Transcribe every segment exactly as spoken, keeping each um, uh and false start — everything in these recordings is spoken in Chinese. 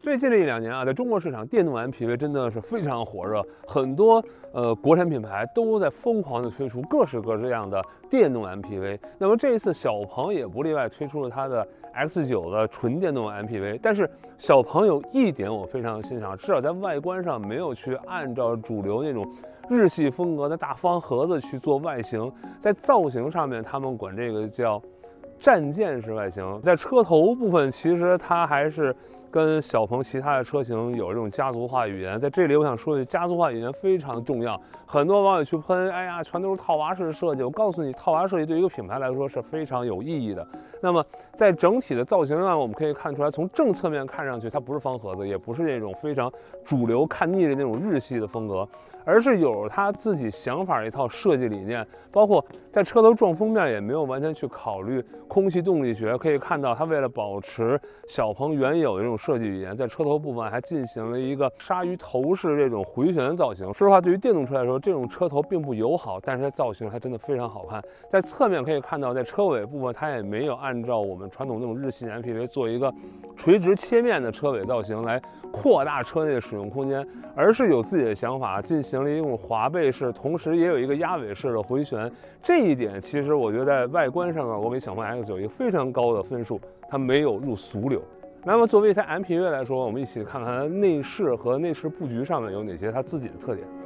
最近这一两年啊，在中国市场，电动 M P V 真的是非常火热，很多呃国产品牌都在疯狂的推出各式各样的电动 M P V。那么这一次，小鹏也不例外，推出了它的 X 九的纯电动 M P V。但是小鹏有一点我非常欣赏，至少在外观上没有去按照主流那种日系风格的大方盒子去做外形，在造型上面，他们管这个叫战舰式外形。在车头部分，其实它还是跟小鹏其他的车型有这种家族化语言。在这里，我想说一句，家族化语言非常重要。很多网友去喷，哎呀，全都是套娃式设计。我告诉你，套娃设计对于一个品牌来说是非常有意义的。那么，在整体的造型上，我们可以看出来，从正侧面看上去，它不是方盒子，也不是那种非常主流看腻的那种日系的风格，而是有它自己想法的一套设计理念。包括在车头撞风面也没有完全去考虑空气动力学，可以看到它为了保持小鹏原有的这种设计语言，在车头部分还进行了一个鲨鱼头式这种回旋造型。说实话，对于电动车来说，这种车头并不友好，但是它造型还真的非常好看。在侧面可以看到，在车尾部分，它也没有按照我们传统那种日系 M P V 做一个垂直切面的车尾造型来扩大车内的使用空间，而是有自己的想法，进行了一种滑背式，同时也有一个压尾式的回旋。这一点其实我觉得在外观上啊，我给小鹏 X 九一个非常高的分数，它没有入俗流。那么作为一台 M P V 来说，我们一起看看它内饰和内饰布局上面有哪些它自己的特点。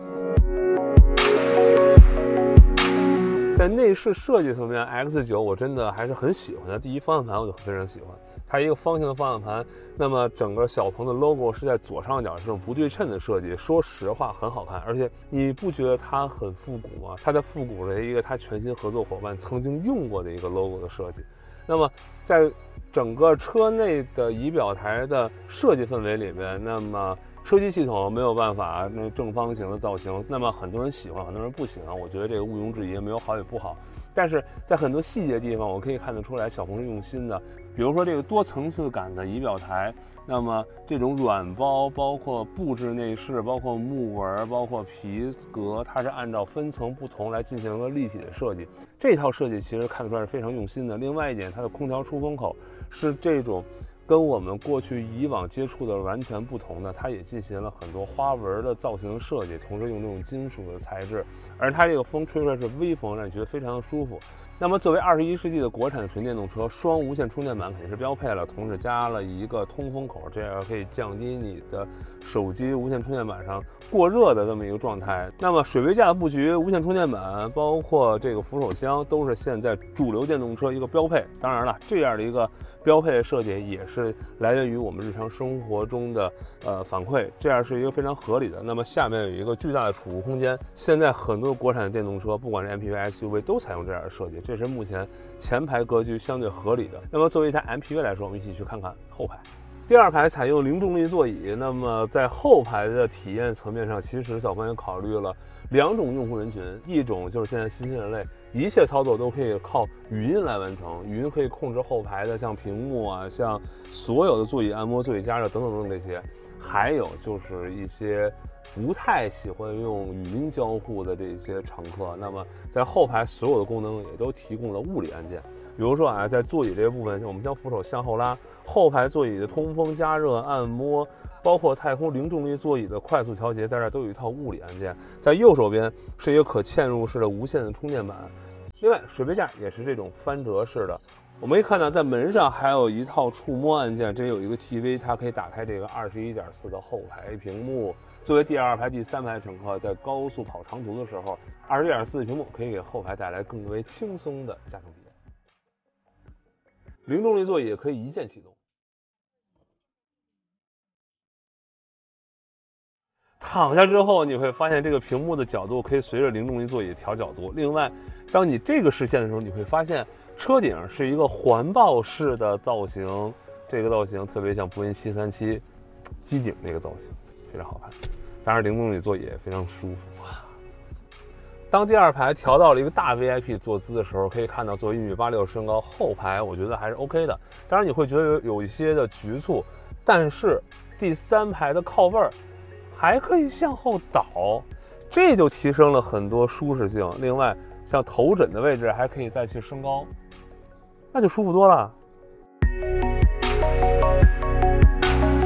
在内饰设计层面 ，X 九我真的还是很喜欢的。第一，方向盘我就非常喜欢，它一个方形的方向盘，那么整个小鹏的 logo 是在左上角，这种不对称的设计，说实话很好看。而且你不觉得它很复古吗？它在复古了一个它全新合作伙伴曾经用过的一个 logo 的设计。那么在整个车内的仪表台的设计氛围里面，那么车机系统没有办法那正方形的造型，那么很多人喜欢，很多人不喜欢。我觉得这个毋庸置疑，没有好与不好。但是在很多细节地方，我可以看得出来小鹏是用心的。比如说这个多层次感的仪表台，那么这种软包，包括布置内饰，包括木纹，包括皮革，它是按照分层不同来进行一个立体的设计。这套设计其实看得出来是非常用心的。另外一点，它的空调出风口是这种跟我们过去以往接触的完全不同的，它也进行了很多花纹的造型设计，同时用这种金属的材质，而它这个风吹出来是微风，让你觉得非常的舒服。那么作为二十一世纪的国产的纯电动车，双无线充电板肯定是标配了，同时加了一个通风口，这样可以降低你的手机无线充电板上过热的这么一个状态。那么水杯架的布局、无线充电板，包括这个扶手箱，都是现在主流电动车一个标配。当然了，这样的一个标配的设计也是来源于我们日常生活中的呃反馈，这样是一个非常合理的。那么下面有一个巨大的储物空间，现在很多国产的电动车，不管是 M P V、S U V 都采用这样的设计，这是目前前排格局相对合理的。那么作为一台 M P V 来说，我们一起去看看后排。第二排采用零重力座椅，那么在后排的体验层面上，其实小鹏也考虑了两种用户人群，一种就是现在新兴人类，一切操作都可以靠语音来完成，语音可以控制后排的像屏幕啊，像所有的座椅按摩、座椅加热等等等等这些。还有就是一些不太喜欢用语音交互的这些乘客，那么在后排所有的功能也都提供了物理按键，比如说啊，在座椅这个部分，我们将扶手向后拉，后排座椅的通风、加热、按摩，包括太空零重力座椅的快速调节，在这儿都有一套物理按键。在右手边是一个可嵌入式的无线的充电板，另外水杯架也是这种翻折式的。我们可以看到，在门上还有一套触摸按键，这有一个 T V， 它可以打开这个 二十一点四 的后排屏幕。作为第二排、第三排乘客，在高速跑长途的时候 ，二十一点四 的屏幕可以给后排带来更为轻松的驾乘体验。零重力座椅可以一键启动。躺下之后，你会发现这个屏幕的角度可以随着零重力座椅调角度。另外，当你这个视线的时候，你会发现车顶是一个环抱式的造型，这个造型特别像波音七三七机顶那个造型，非常好看。当然，零重力座椅也非常舒服啊。当第二排调到了一个大 V I P 坐姿的时候，可以看到作为一米八六身高，后排我觉得还是 OK 的。当然你会觉得有有一些的局促，但是第三排的靠背儿还可以向后倒，这就提升了很多舒适性。另外，像头枕的位置还可以再去升高，那就舒服多了。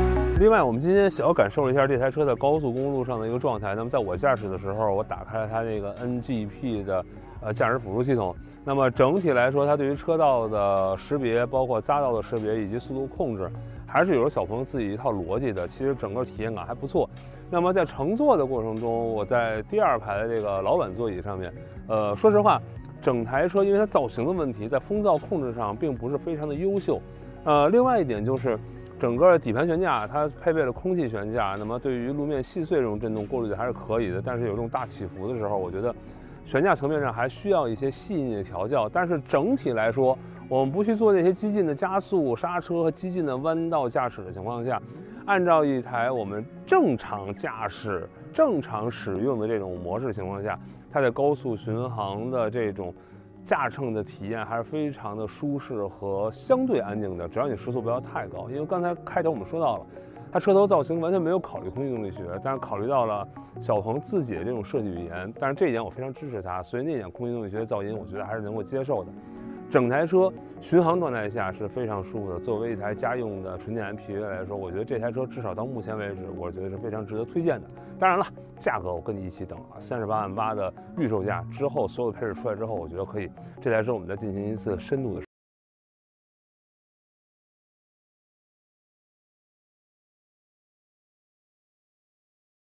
另外，我们今天小感受了一下这台车在高速公路上的一个状态。那么在我驾驶的时候，我打开了它这个 N G P 的呃驾驶辅助系统。那么整体来说，它对于车道的识别，包括匝道的识别以及速度控制，还是有了小朋友自己一套逻辑的。其实整个体验感还不错。那么在乘坐的过程中，我在第二排的这个老板座椅上面，呃，说实话，整台车因为它造型的问题，在风噪控制上并不是非常的优秀。呃，另外一点就是。整个底盘悬架它配备了空气悬架，那么对于路面细碎这种震动过滤的还是可以的，但是有这种大起伏的时候，我觉得悬架层面上还需要一些细腻的调教。但是整体来说，我们不去做那些激进的加速、刹车和激进的弯道驾驶的情况下，按照一台我们正常驾驶、正常使用的这种模式情况下，它在高速巡航的这种驾乘的体验还是非常的舒适和相对安静的，只要你时速不要太高。因为刚才开头我们说到了，它车头造型完全没有考虑空气动力学，但是考虑到了小鹏自己的这种设计语言，但是这一点我非常支持它，所以那点空气动力学的噪音，我觉得还是能够接受的。整台车巡航状态下是非常舒服的。作为一台家用的纯电 M P V 来说，我觉得这台车至少到目前为止，我觉得是非常值得推荐的。当然了，价格我跟你一起等啊，三十八万八的预售价之后，所有的配置出来之后，我觉得可以，这台车我们再进行一次深度的。